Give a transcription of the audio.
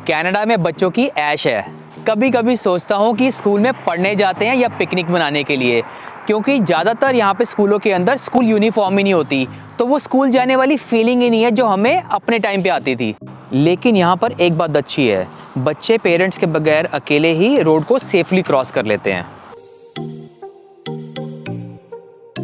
Canada में बच्चों की ऐश है। कभी कभी सोचता हूँ कि स्कूल में पढ़ने जाते हैं या पिकनिक मनाने के लिए, क्योंकि ज़्यादातर यहाँ पे स्कूलों के अंदर स्कूल यूनिफॉर्म ही नहीं होती, तो वो स्कूल जाने वाली फीलिंग ही नहीं है जो हमें अपने टाइम पे आती थी। लेकिन यहाँ पर एक बात अच्छी है, बच्चे पेरेंट्स के बगैर अकेले ही रोड को सेफली क्रॉस कर लेते हैं।